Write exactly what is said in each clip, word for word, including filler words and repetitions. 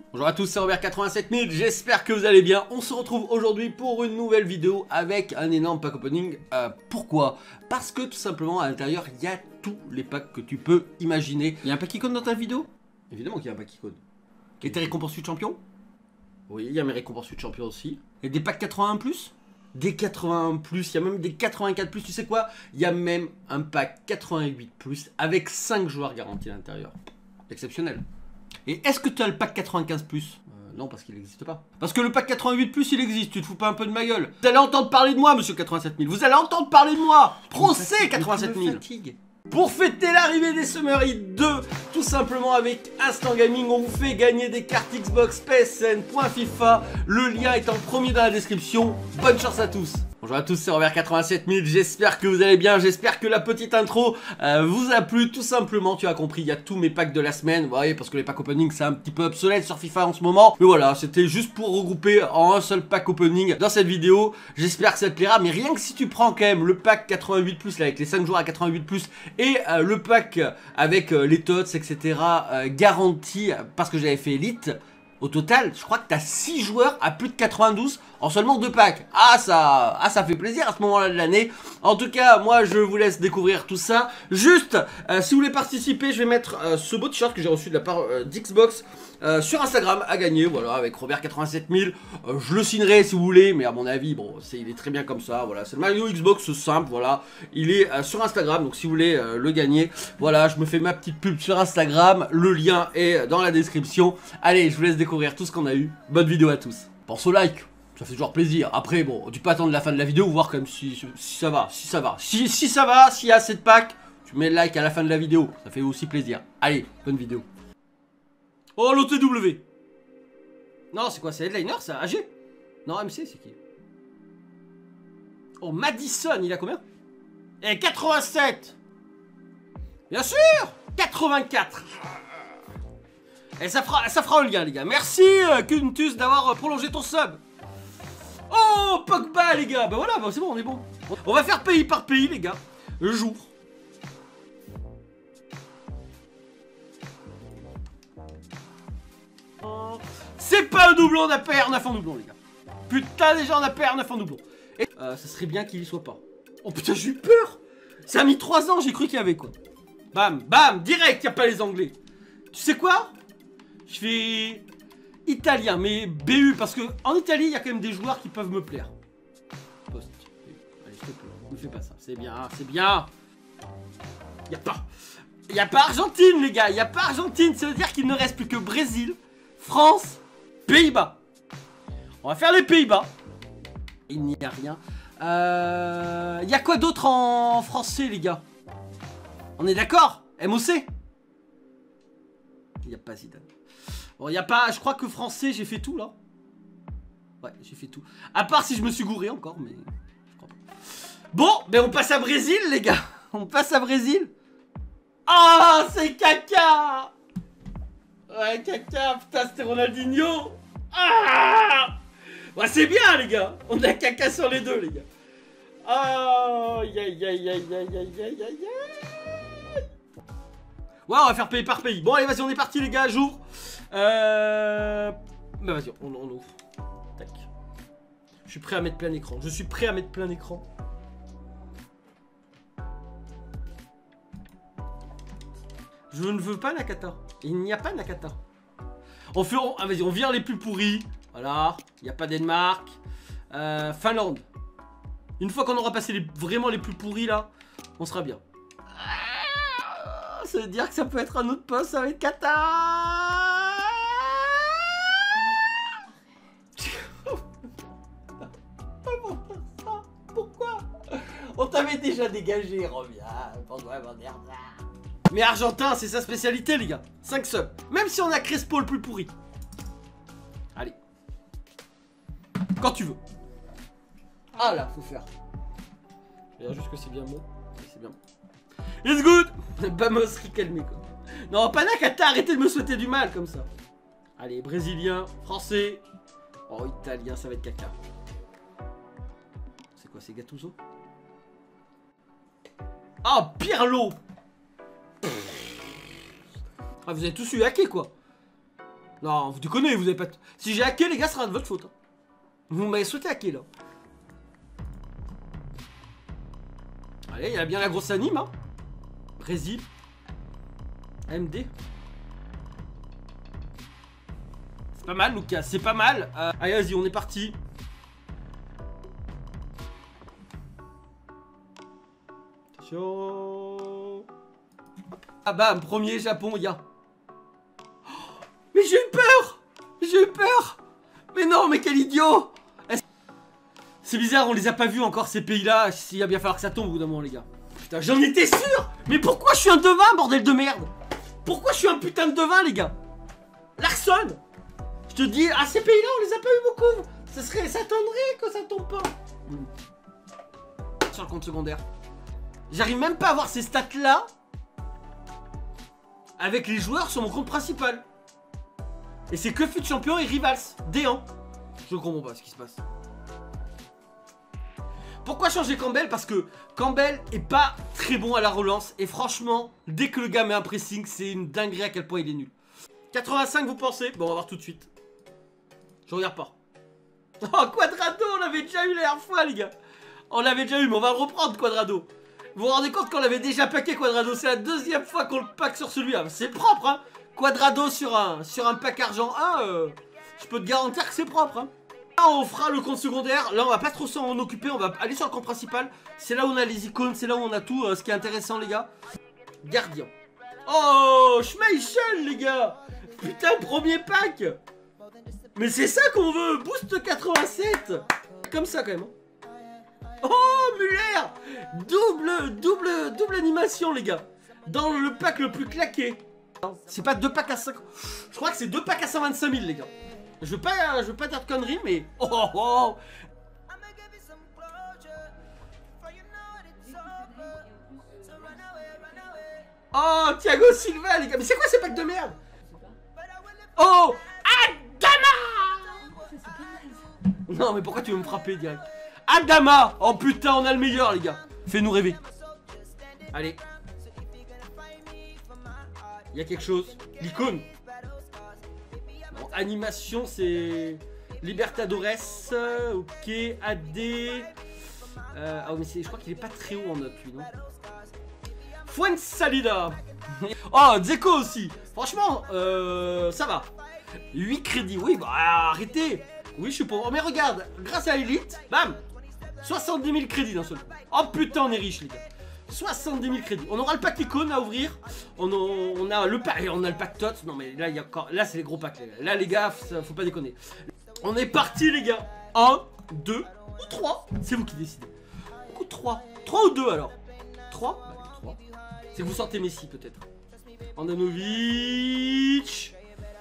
Bonjour à tous, c'est Robert quatre-vingt-sept mille, j'espère que vous allez bien. On se retrouve aujourd'hui pour une nouvelle vidéo avec un énorme pack opening. Euh, pourquoi? Parce que tout simplement à l'intérieur, il y a tous les packs que tu peux imaginer. Il y a un pack icône dans ta vidéo? Évidemment qu'il y a un pack icône. Et tes récompenses de champion? Oui, il y a mes récompenses de champion aussi. Et des packs quatre-vingt-un plus? Des quatre-vingt-un plus, il y a même des quatre-vingt-quatre plus, tu sais quoi? Il y a même un pack quatre-vingt-huit plus avec cinq joueurs garantis à l'intérieur. Exceptionnel. Et est-ce que tu as le pack quatre-vingt-quinze plus? euh, Non, parce qu'il n'existe pas. Parce que le pack quatre-vingt-huit plus, il existe, tu te fous pas un peu de ma gueule? Vous allez entendre parler de moi, monsieur quatre-vingt-sept mille. Vous allez entendre parler de moi. Procès quatre-vingt-sept mille. Pour fêter l'arrivée des Summer Heat deux, tout simplement avec Instant Gaming, on vous fait gagner des cartes Xbox, P S N, point FIFA. Le lien est en premier dans la description. Bonne chance à tous. Bonjour à tous, c'est Robert quatre-vingt-sept mille, j'espère que vous allez bien, j'espère que la petite intro euh, vous a plu, tout simplement, tu as compris, il y a tous mes packs de la semaine, vous voyez, parce que les packs opening c'est un petit peu obsolète sur FIFA en ce moment, mais voilà, c'était juste pour regrouper en un seul pack opening dans cette vidéo, j'espère que ça te plaira, mais rien que si tu prends quand même le pack quatre-vingt-huit plus, là, avec les cinq joueurs à quatre-vingt-huit plus, et euh, le pack avec euh, les tots, et cetera, euh, garanti, parce que j'avais fait Elite, au total, je crois que tu as six joueurs à plus de quatre-vingt-douze en seulement deux packs. Ah ça, ah, ça fait plaisir à ce moment-là de l'année. En tout cas, moi, je vous laisse découvrir tout ça. Juste, euh, si vous voulez participer, je vais mettre euh, ce beau t-shirt que j'ai reçu de la part euh, d'Xbox euh, sur Instagram à gagner. Voilà, avec Robert quatre-vingt-sept mille. Euh, je le signerai si vous voulez, mais à mon avis, bon, c'est, il est très bien comme ça. Voilà, c'est le maillot Xbox simple. Voilà, il est euh, sur Instagram. Donc, si vous voulez euh, le gagner, voilà, je me fais ma petite pub sur Instagram. Le lien est dans la description. Allez, je vous laisse découvrir tout ce qu'on a eu. Bonne vidéo à tous. Pense au like. Ça fait toujours plaisir. Après, bon, tu peux attendre la fin de la vidéo, voir quand même si, si ça va, si ça va. Si, si ça va, s'il y a assez de packs, tu mets le like à la fin de la vidéo. Ça fait aussi plaisir. Allez, bonne vidéo. Oh, l'O T W. Non, c'est quoi? C'est Headliner, ça? A G? Non, M C, c'est qui? Oh, Madison, il a combien? Eh, quatre-vingt-sept. Bien sûr. quatre-vingt-quatre. Et ça fera, ça fera le lien, les gars. Merci, euh, Kuntus, d'avoir euh, prolongé ton sub. Oh, Pogba, les gars. Bah voilà, bah c'est bon, on est bon. On va faire pays par pays, les gars. Le jour. C'est pas un doublon, on a P R neuf en doublon, les gars. Putain, déjà, on a P R neuf en doublon. Et euh, ça serait bien qu'il y soit pas. Oh putain, j'ai eu peur. Ça a mis trois ans, j'ai cru qu'il y avait quoi. Bam, bam, direct, y a pas les anglais. Tu sais quoi? Je fais italien, mais B U, parce que en Italie, il y a quand même des joueurs qui peuvent me plaire. Poste. Allez, s'il te plaît, ne fais pas ça. C'est bien, c'est bien. Il n'y a pas. Il n'y a pas Argentine, les gars. Il n'y a pas Argentine. Ça veut dire qu'il ne reste plus que Brésil, France, Pays-Bas. On va faire les Pays-Bas. Il n'y a rien. Euh... Il y a quoi d'autre en français, les gars? On est d'accord? M O C? Il n'y a pas Zidane. Bon, il n'y a pas... Je crois que français, j'ai fait tout, là. Ouais, j'ai fait tout. À part si je me suis gouré encore, mais... Je crois pas. Bon, ben on passe à Brésil, les gars. On passe à Brésil. Ah, oh, c'est Kaka. Ouais, Kaka, putain, c'était Ronaldinho. Ah, ouais, c'est bien, les gars. On a Kaka sur les deux, les gars. Oh, aïe, aïe, aïe, aïe, aïe, aïe, aïe, aïe. Ouais, on va faire pays par pays. Bon, allez, vas-y, on est parti, les gars, à jour. Euh... Bah, vas-y, on, on ouvre. Tac. Je suis prêt à mettre plein écran. Je suis prêt à mettre plein écran. Je ne veux pas Nakata. Il n'y a pas Nakata. On fait... On... Ah, vas-y, on vire les plus pourris. Voilà. Il n'y a pas Danemark. Euh, Finlande. Une fois qu'on aura passé les... vraiment les plus pourris, là, on sera bien. Ça veut dire que ça peut être un autre poste avec Qatar. Pourquoi? On t'avait déjà dégagé, reviens. Pourquoi m'en dire ça? Mais Argentin, c'est sa spécialité, les gars. cinq subs. Même si on a Crespo le plus pourri. Allez. Quand tu veux. Ah là, faut faire. Je vais dire juste que c'est bien bon. C'est bien bon. It's good. Vamos, calmé quoi. Non, pas Nakata, arrêtez de me souhaiter du mal comme ça. Allez, brésilien, français. Oh, italien, ça va être caca. C'est quoi, c'est Gattuso? Oh, Pirlo. Ah, vous avez tous eu hacké quoi. Non, vous déconnez, vous avez pas... Si j'ai hacké, les gars, ce sera de votre faute. Hein. Vous m'avez souhaité hacker, là. Allez, il y a bien la grosse anime, hein. Rési. M D. C'est pas mal, Lucas, c'est pas mal. Euh, allez, vas-y, on est parti. Attention. Ah bam, premier Japon, il y a... Oh, mais j'ai eu peur. J'ai eu peur. Mais non, mais quel idiot. C'est bizarre, on les a pas vus encore, ces pays-là. Il va bien falloir que ça tombe au bout d'un moment, les gars. Putain, j'en étais sûr. Mais pourquoi je suis un devin, bordel de merde? Pourquoi je suis un putain de devin, les gars? Larson. Je te dis, ah, ces pays-là, on les a pas eu beaucoup. Ça serait, ça attendrait que ça tombe pas. Mmh. Sur le compte secondaire. J'arrive même pas à voir ces stats-là avec les joueurs sur mon compte principal. Et c'est que fut champion et rivals. D un. Je comprends pas ce qui se passe. Pourquoi changer Campbell? Parce que Campbell est pas très bon à la relance. Et franchement, dès que le gars met un pressing, c'est une dinguerie à quel point il est nul. quatre-vingt-cinq, vous pensez? Bon, on va voir tout de suite. Je regarde pas. Oh, Quadrado, on l'avait déjà eu la dernière fois, les gars. On l'avait déjà eu, mais on va le reprendre, Quadrado. Vous vous rendez compte qu'on l'avait déjà packé, Quadrado? C'est la deuxième fois qu'on le pack sur celui-là. C'est propre, hein. Quadrado sur un, sur un pack argent un, euh, je peux te garantir que c'est propre, hein. Là, on fera le compte secondaire. Là, on va pas trop s'en occuper. On va aller sur le compte principal. C'est là où on a les icônes. C'est là où on a tout. Euh, ce qui est intéressant, les gars. Gardien. Oh, Schmeichel, les gars. Putain, premier pack. Mais c'est ça qu'on veut. Boost quatre-vingt-sept. Comme ça, quand même. Oh, Muller. Double, double, double animation, les gars. Dans le pack le plus claqué. C'est pas deux packs à cinq. Je crois que c'est deux packs à cent vingt-cinq mille, les gars. Je veux pas, je veux pas dire de conneries, mais... Oh, oh, oh. Oh, Thiago Silva, les gars. Mais c'est quoi ces packs de merde? Oh, Adama. Non, mais pourquoi tu veux me frapper direct? Adama. Oh putain, on a le meilleur, les gars. Fais-nous rêver. Allez. Il y a quelque chose. L'icône. Bon, animation, c'est Libertadores. Ok, A D. Euh, ah, mais je crois qu'il est pas très haut en note, lui, non? Fuensalida. Oh, Dzeko aussi. Franchement, euh, ça va. huit crédits. Oui, bah arrêtez. Oui, je suis pauvre. Oh, mais regarde, grâce à Elite, bam, soixante-dix mille crédits d'un seul. Oh putain, on est riche, les gars. soixante-dix mille crédits. On aura le pack icône à ouvrir. On a, on a le pack, on a le pack tot. Non mais là il y a encore, là c'est les gros packs. Là les gars, ça, faut pas déconner. On est parti les gars. un, deux ou trois. C'est vous qui décidez. Ou trois. trois ou deux alors. trois. Bah, trois. C'est que vous sortez Messi peut-être. Andanovic.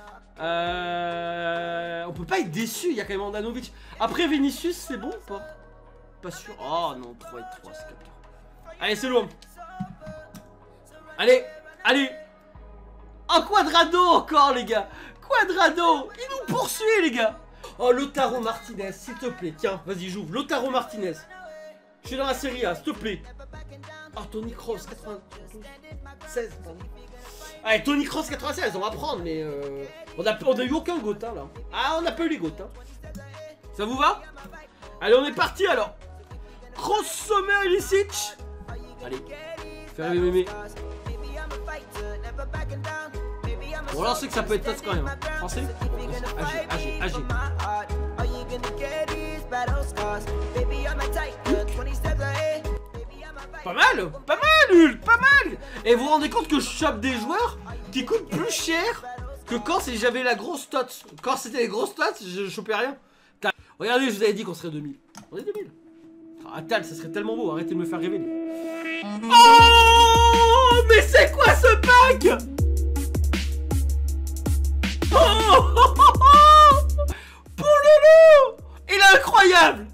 Euh, on peut pas être déçu. Il y a quand même Andanovic. Après Vinicius, c'est bon ou pas? Pas sûr. Oh non, trois et trois, c'est capté. Allez, c'est loin. Allez, allez. Oh, Quadrado encore, les gars. Quadrado. Il nous poursuit, les gars. Oh, Lautaro Martinez, s'il te plaît. Tiens, vas-y, j'ouvre. Lautaro Martinez. Je suis dans la série A, s'il te plaît. Oh, Tony Kroos, quatre-vingt-seize, pardon. Allez, Tony Kroos, quatre-vingt-seize, on va prendre, mais euh, on, a, on a eu aucun goth, hein, là. Ah, on n'a pas eu les goths, hein. Ça vous va? Allez, on est parti, alors. Kroos, Sommer, Ilicic. Allez, fais rêver mémé. Bon là on sait que ça peut être touch quand même, hein. Français. A G, A G, A G. Pas mal, pas mal, Hulk, pas mal. Et vous vous rendez compte que je chope des joueurs qui coûtent plus cher que quand j'avais la grosse tot. Quand c'était les grosses tots, je chopais rien. Regardez, je vous avais dit qu'on serait deux mille. On est deux mille. Ah, Tal, ça serait tellement beau, arrêtez de me faire rêver. Oh, mais c'est quoi ce pack? Oh, oh, oh, oh. Pouloulou. Il est incroyable.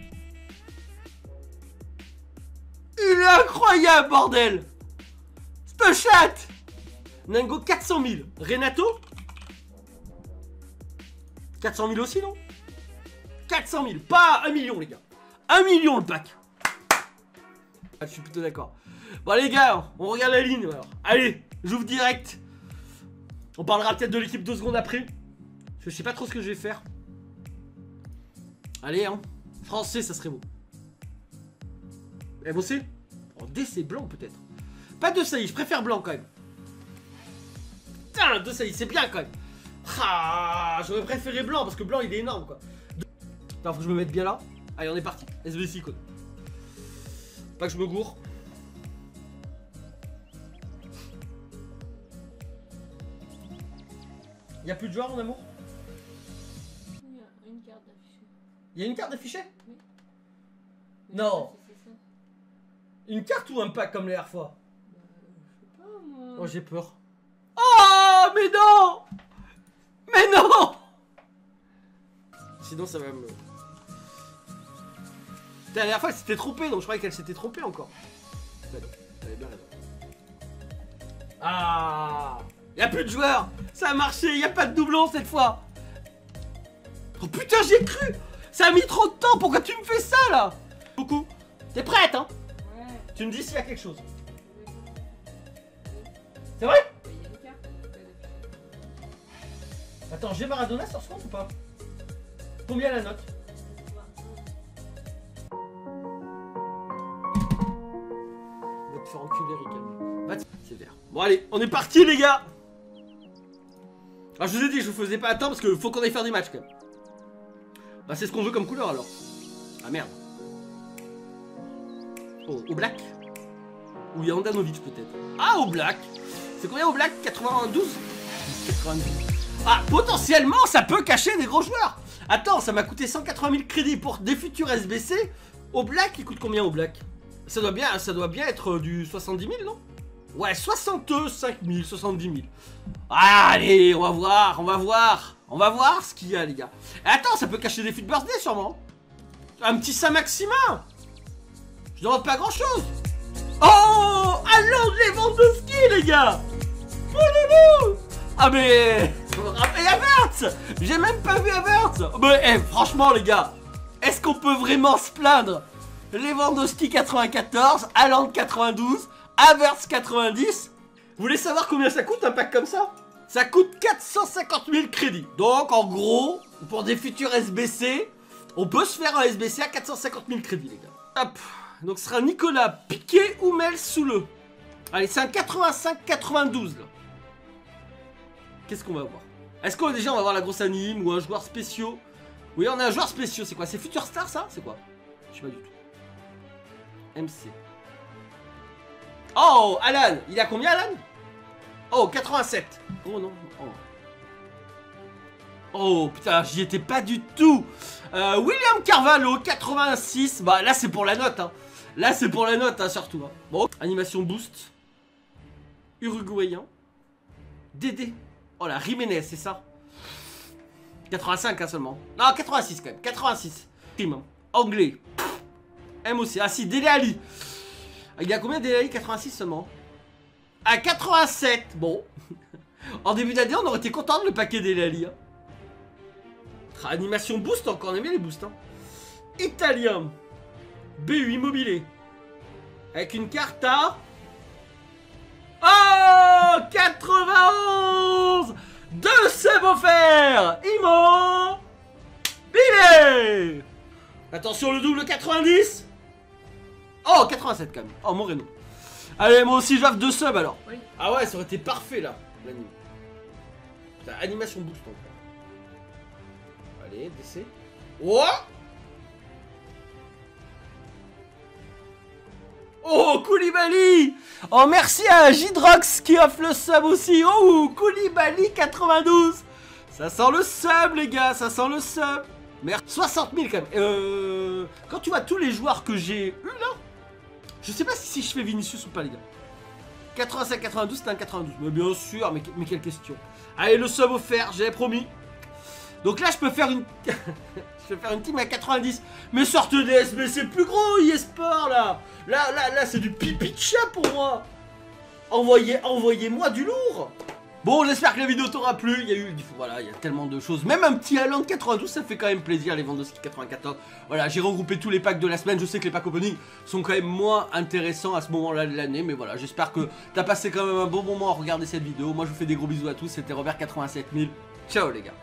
Il est incroyable, bordel. Ce chat. Nango, quatre cent mille. Renato, quatre cent mille aussi, non? Quatre cent mille, pas un million, les gars. un million le pack. Ah, je suis plutôt d'accord. Bon les gars, on regarde la ligne alors. Allez, j'ouvre direct. On parlera peut-être de l'équipe deux secondes après. Je sais pas trop ce que je vais faire. Allez, hein. Français, ça serait beau. Eh, bon, c'est. En D, c'est blanc, peut-être. Pas de saillie, je préfère blanc quand même. Putain, deux saillies, c'est bien quand même. Ah, j'aurais préféré blanc parce que blanc il est énorme quoi. Attends, faut que je me mette bien là. Allez, on est parti. S B C code. Pas que je me gourre. Y'a plus de joueurs en amour? Il y a une carte affichée. Y'a une carte affichée? Oui. Non. C'est ça. Une carte ou un pack comme la dernière fois? Bah, je sais pas moi. Oh, j'ai peur. Oh, mais non! Mais non! Sinon, ça va me. La dernière fois, elle s'était trompée, donc je croyais qu'elle s'était trompée encore. Bah non, elle avait bien raison. Ah! Y'a plus de joueurs! Ça a marché, y'a pas de doublon cette fois! Oh putain, j'y ai cru! Ça a mis trop de temps, pourquoi tu me fais ça là? Coucou, t'es prête hein? Ouais. Tu me dis s'il y a quelque chose. C'est vrai? Il y a une carte. Attends, j'ai Maradona sur ce compte ou pas? Combien la note? Va te faire enculer, Rican. Va te... C'est vert. Bon, allez, on est parti, les gars! Alors, je vous ai dit, je vous faisais pas attendre parce qu'il faut qu'on aille faire des matchs quand même. Bah, c'est ce qu'on veut comme couleur alors. Ah merde. Oh, au black? Ou Yandanovic peut-être. Ah, au black! C'est combien au black? quatre-vingt-douze? quatre-vingt-douze. Ah, potentiellement, ça peut cacher des gros joueurs. Attends, ça m'a coûté cent quatre-vingt mille crédits pour des futurs S B C. Au black, il coûte combien au black? Ça doit bien, ça doit bien être du soixante-dix mille, non? Ouais, soixante-cinq mille, soixante-dix mille. Allez, on va voir, on va voir. On va voir ce qu'il y a, les gars. Attends, ça peut cacher des fut birthday, sûrement. Un petit Saint-Maximin. Je demande pas grand-chose. Oh, allons Lewandowski, les gars. Pouloulou. Ah mais... Et Havertz! J'ai même pas vu Havertz! Mais hey, franchement les gars, est-ce qu'on peut vraiment se plaindre? Lewandowski quatre-vingt-quatorze, Haaland quatre-vingt-douze, Havertz quatre-vingt-dix. Vous voulez savoir combien ça coûte un pack comme ça? Ça coûte quatre cent cinquante mille crédits. Donc en gros, pour des futurs S B C, on peut se faire un S B C à quatre cent cinquante mille crédits les gars. Hop. Donc ce sera Nicolas Piqué ou Mel Soule. Allez, c'est un quatre-vingt-cinq quatre-vingt-douze là. Qu'est-ce qu'on va voir? Est-ce qu'on déjà on va voir la grosse anime ou un joueur spéciaux? Oui, on a un joueur spéciaux, c'est quoi? C'est Future Star ça? C'est quoi? Je sais pas du tout. M C. Oh, Alan! Il a combien Alan? Oh, quatre-vingt-sept. Oh non. Oh, oh putain, j'y étais pas du tout. euh, William Carvalho, quatre-vingt-six. Bah là c'est pour la note hein. Là c'est pour la note hein, surtout hein. Bon, animation boost. Uruguayen. Dédé. Oh la Jiménez, c'est ça? quatre-vingt-cinq hein, seulement. Non, quatre-vingt-six quand même. quatre-vingt-six. Prime. Anglais. M aussi. Ah si, Dele Alli. Il y a combien Dele Alli? quatre-vingt-six seulement. À quatre-vingt-sept. Bon. En début d'année, on aurait été content de le paquet Dele Alli. Hein. Ah, animation boost encore. On aime bien les boosts. Hein. Italien. B U Immobilier. Avec une carte à... Oh, quatre-vingt-onze. Deux subs offerts. Imo Billet. Attention le double quatre-vingt-dix. Oh, quatre-vingt-sept quand même. Oh, Moreno. Allez, moi aussi j'offre deux subs alors. Oui. Ah ouais, ça aurait été parfait là, l'anime. Putain, animation boost encore. Allez, décès. Oh. Oh, Koulibaly. Oh, merci à Gidrox qui offre le sub aussi. Oh, Koulibaly quatre-vingt-douze. Ça sent le sub, les gars. Ça sent le sub. Merde, soixante mille quand même. Euh, quand tu vois tous les joueurs que j'ai eu là, je sais pas si, si je fais Vinicius ou pas, les gars. quatre-vingt-cinq quatre-vingt-douze, c'était un quatre-vingt-douze. Mais bien sûr, mais, mais quelle question. Allez, le sub offert, j'avais promis. Donc là, je peux faire une... je vais faire une team à quatre-vingt-dix. Mais sortez des S B C plus gros, eSport là. Là, là, là, c'est du pipi de chat pour moi. Envoyez, envoyez-moi du lourd. Bon, j'espère que la vidéo t'aura plu. Il y a eu, voilà, il y a tellement de choses. Même un petit Haaland quatre-vingt-douze, ça fait quand même plaisir. Les Lewandowski quatre-vingt-quatorze. Voilà, j'ai regroupé tous les packs de la semaine. Je sais que les packs opening sont quand même moins intéressants à ce moment-là de l'année. Mais voilà, j'espère que t'as passé quand même un bon moment à regarder cette vidéo. Moi, je vous fais des gros bisous à tous. C'était Robert quatre-vingt-sept mille. Ciao les gars.